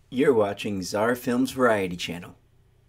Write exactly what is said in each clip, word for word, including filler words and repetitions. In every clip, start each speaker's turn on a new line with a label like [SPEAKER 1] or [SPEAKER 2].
[SPEAKER 1] You're watching Czar Films Variety Channel.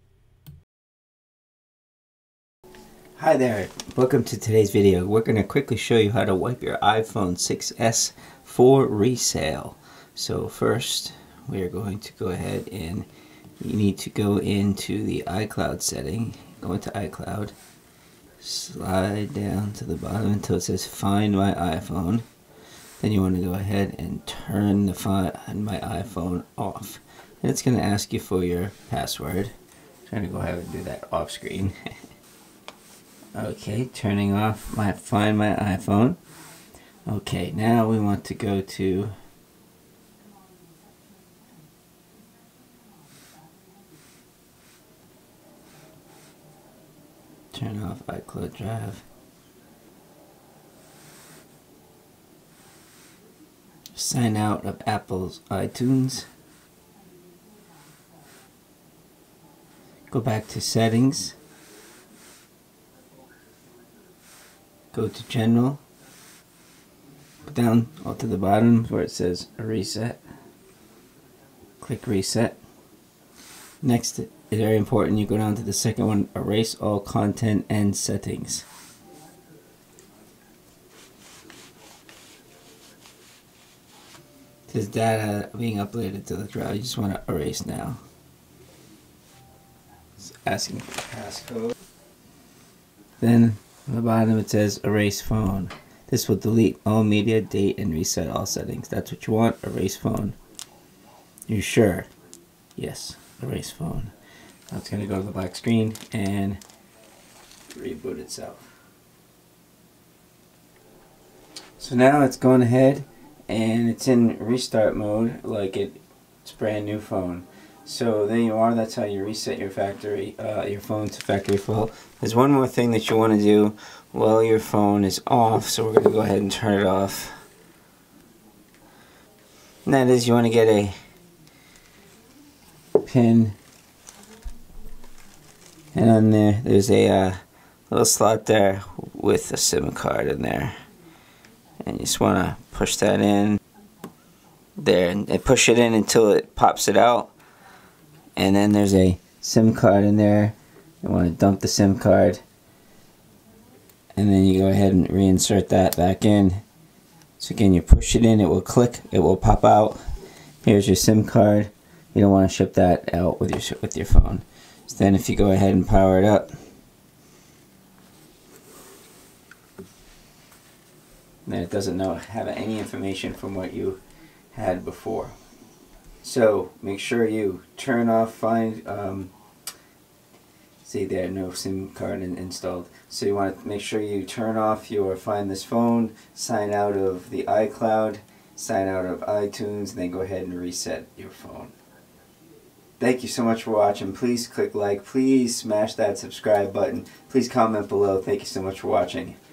[SPEAKER 1] Hi there, welcome to today's video. We're going to quickly show you how to wipe your iPhone six S for resale. So first, we are going to go ahead and you need to go into the iCloud setting. Go into iCloud, slide down to the bottom until it says Find My iPhone. Then you want to go ahead and turn the Find My iPhone off. And it's going to ask you for your password. I'm trying to go ahead and do that off screen. Okay, turning off my Find My iPhone. Okay, now we want to go to turn off iCloud Drive. Sign out of Apple's iTunes. Go back to settings. Go to general. Go down all to the bottom where it says reset. Click reset. Next, it's very important, you go down to the second one, erase all content and settings. It says data being uploaded to the cloud. You just want to erase now. It's asking for passcode. Then on the bottom it says erase phone. This will delete all media, date, and reset all settings. That's what you want, erase phone. You sure? Yes, erase phone. Now it's going to go to the black screen and reboot itself. So now it's gone ahead and it's in restart mode like it, it's a brand new phone. So there you are, that's how you reset your factory, uh, your phone to factory full. There's one more thing that you want to do while your phone is off, so we're going to go ahead and turn it off. And that is, you want to get a pin, and on there, there's a uh, little slot there with a SIM card in there. And you just want to push that in there, and push it in until it pops it out. And then there's a SIM card in there. You want to dump the SIM card, and then you go ahead and reinsert that back in. So again, you push it in, it will click, it will pop out. Here's your SIM card. You don't want to ship that out with your with your phone. So then if you go ahead and power it up, then it doesn't know have any information from what you had before. So make sure you turn off find um, see there, no SIM card in, installed. So you want to make sure you turn off your Find This Phone, sign out of the iCloud, sign out of iTunes, and then go ahead and reset your phone. Thank you so much for watching. Please click like, please smash that subscribe button, please comment below. Thank you so much for watching.